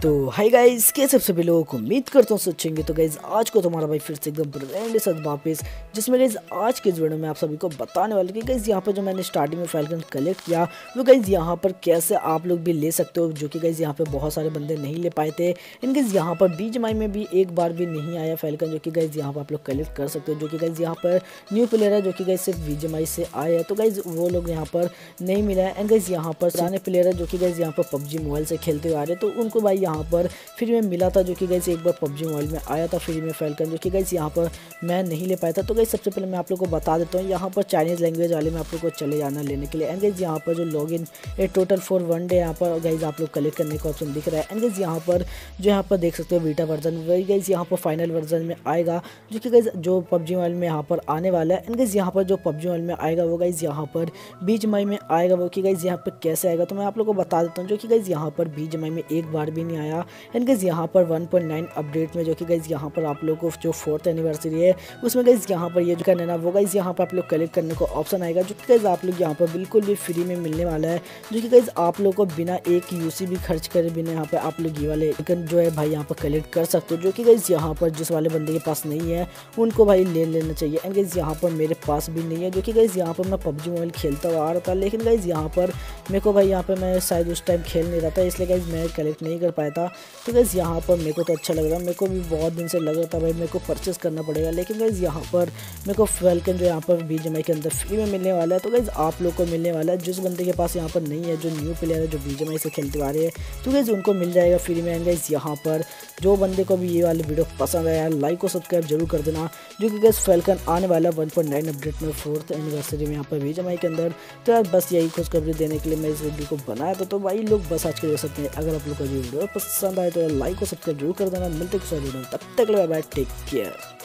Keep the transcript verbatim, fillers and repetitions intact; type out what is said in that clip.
तो hi guys, कैसे सब सभी लोगों को उम्मीद करता हूँ अच्छे होंगे। तो गाइस आज को तुम्हारा भाई फिर से एकदम ब्रांड साथ वापस, जिसमें गाइस आज के इस वीडियो में आप सभी को बताने वाले कि गाइस यहाँ पर जो मैंने स्टार्टिंग में फैल्कन कलेक्ट किया वो गाइस यहाँ पर कैसे आप लोग भी ले सकते हो, जो कि गाइस यहाँ पे बहुत सारे बंदे नहीं ले पाए थे। इन गाइस यहाँ पर बीजीएमआई में भी एक बार भी नहीं आया फैल्कन, जो कि गाइस यहाँ पर आप लोग कलेक्ट कर सकते हो। जो कि गाइस यहाँ पर न्यू प्लेयर है जो कि गाइस सिर्फ बीजीएमआई से आया है, तो गाइस वो लोग यहाँ पर नहीं मिला है। एंड गाइस यहाँ पर पुराने प्लेयर है जो कि गाइस यहाँ पर पबजी मोबाइल से खेलते हुए आ रहे, तो उनको भाई यहाँ पर फ्री में मिला था, जो कि गाइस एक बार पबजी मोबाइल में आया था फ्री में फैल्कन, जो कि गाइस यहाँ पर मैं नहीं ले पाया था। तो गाइस सबसे पहले मैं आप लोग को बता देता हूँ, यहाँ पर चाइनीज़ लैंग्वेज वाले में आप लोग को चले जाना लेने के लिए। एंड गाइस यहाँ पर जो login a total for one day यहाँ पर गाइस आप लोग कलेक्ट करने का ऑप्शन दिख रहा है। एंड गाइस यहाँ पर जो यहाँ पर देख सकते हो बीटा वर्जन, वही गाइस यहाँ पर फाइनल वर्जन में आएगा, जो कि गाइस जो पबजी मोबाइल में यहाँ पर आने वाला है। एंड गाइस यहाँ पर जो पबजी मोबाइल में आएगा वो गाइस यहाँ पर बीजीएमआई में आएगा, वो कि गाइस यहाँ पर कैसे आएगा तो मैं आप लोग को बता देता हूँ। जो कि गाइस यहाँ पर बीजीएमआई में एक बार भी नहीं आया। एंड गाइस यहाँ पर वन पॉइंट नाइन अपडेट में जो कि गाइस यहाँ पर आप लोगों को जो फोर्थ एनिवर्सरी है उसमें गाइस यहाँ पर ये जो करना है वो गाइस यहाँ पर आप लोग कलेक्ट करने को ऑप्शन आएगा, जो कि गाइस आप लोग यहाँ पर बिल्कुल भी फ्री में मिलने वाला है। जो कि गाइस आप लोग को बिना एक यूसी भी खर्च करे बिना यहाँ पर आप लोग ये वाले जो है भाई यहाँ पर कलेक्ट कर सकते हो। जो कि गाइस यहाँ पर जिस वाले बंदे के पास नहीं है उनको भाई ले लेना चाहिए। एंड गाइस यहाँ पर मेरे पास भी नहीं है, जो कि गाइस यहाँ पर मैं पबजी मोबाइल खेलता हुआ आ रहा था, लेकिन गाइस यहाँ पर मेरे को भाई यहाँ पर मैं शायद उस टाइम खेल नहीं रहा था, इसलिए गाइस मैं कलेक्ट नहीं कर पाया था। तो गाइस यहाँ पर मेरे को तो अच्छा लग रहा है, मेरे को भी बहुत दिन से लग रहा था भाई मेरे को परचेस करना पड़ेगा, लेकिन गाइस यहाँ पर मेरे को फैल्कन जो यहाँ पर बीजीएमआई के अंदर फ्री में मिलने वाला है। तो गाइस आप लोग को मिलने वाला है, जिस बंदे के पास यहाँ पर नहीं है, जो न्यू प्लेयर है जो बीजीएमआई से खेलते आ रहे हैं, तो गाइस उनको मिल जाएगा फ्री में। एंड गाइस यहाँ पर जो बंदे को भी ये वाली वीडियो पसंद आया लाइक और सब्सक्राइब जरूर कर देना, जो कि गाइस फैल्कन आने वाला वन पॉइंट नाइन अपडेट में फोर्थ एनिवर्सरी में यहाँ पर बीजीएमआई के अंदर। तो यार बस यही खुशखबरी देने के लिए मैं इस वीडियो को बनाया था। तो भाई लोग बस आज के देख सकते हैं, अगर आप लोग को ये वीडियो पसंद आए तो लाइक और सब्सक्राइब जरूर कर देना। मिलते हैं किसी वीडियो में, तब तक के लिए बाय बाय, टेक केयर।